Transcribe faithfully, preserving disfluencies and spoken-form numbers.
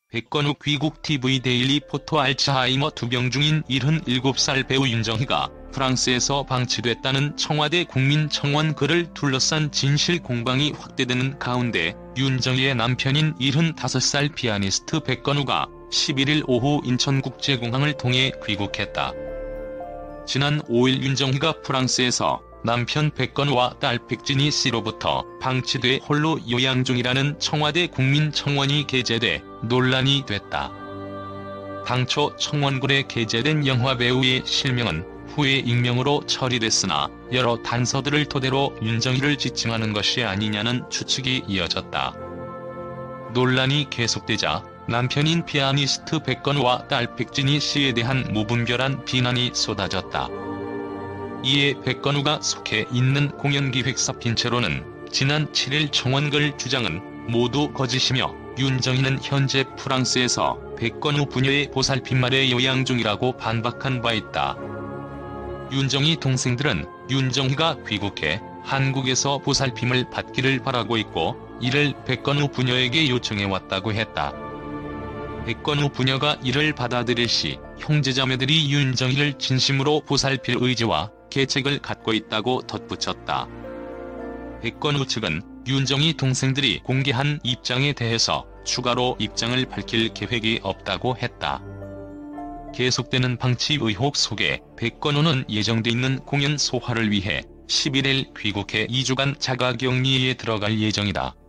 백건우 귀국 티비 데일리 포토 알츠하이머 투병 중인 일흔일곱 살 배우 윤정희가 프랑스에서 방치됐다는 청와대 국민청원 글을 둘러싼 진실 공방이 확대되는 가운데 윤정희의 남편인 일흔다섯 살 피아니스트 백건우가 십일일 오후 인천국제공항을 통해 귀국했다. 지난 오일 윤정희가 프랑스에서 남편 백건우와 딸 백진희 씨로부터 방치돼 홀로 요양 중이라는 청와대 국민청원이 게재돼 논란이 됐다. 당초 청원글에 게재된 영화배우의 실명은 후에 익명으로 처리됐으나 여러 단서들을 토대로 윤정희를 지칭하는 것이 아니냐는 추측이 이어졌다. 논란이 계속되자 남편인 피아니스트 백건우와 딸 백진희 씨에 대한 무분별한 비난이 쏟아졌다. 이에 백건우가 속해 있는 공연기획사 빈체로는 지난 칠일 청원글 주장은 모두 거짓이며 윤정희는 현재 프랑스에서 백건우 부녀의 보살핌 아래 요양 중이라고 반박한 바 있다. 윤정희 동생들은 윤정희가 귀국해 한국에서 보살핌을 받기를 바라고 있고 이를 백건우 부녀에게 요청해왔다고 했다. 백건우 부녀가 이를 받아들일 시 형제자매들이 윤정희를 진심으로 보살필 의지와 계책을 갖고 있다고 덧붙였다. 백건우 측은 윤정희 동생들이 공개한 입장에 대해서 추가로 입장을 밝힐 계획이 없다고 했다. 계속되는 방치 의혹 속에 백건우는 예정돼 있는 공연 소화를 위해 십일일 귀국해 이 주간 자가격리에 들어갈 예정이다.